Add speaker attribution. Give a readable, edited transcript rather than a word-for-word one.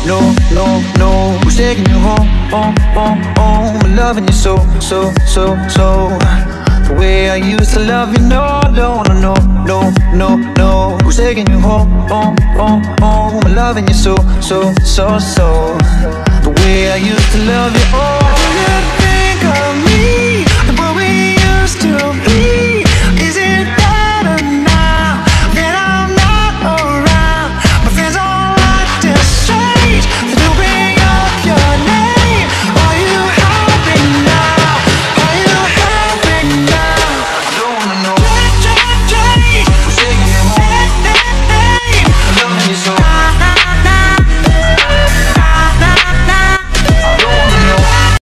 Speaker 1: no. Who's taking you home, home? I'm loving you so. The way I used to love you, no. Who's taking you home, home? I'm loving you so. The way I used to love you, oh.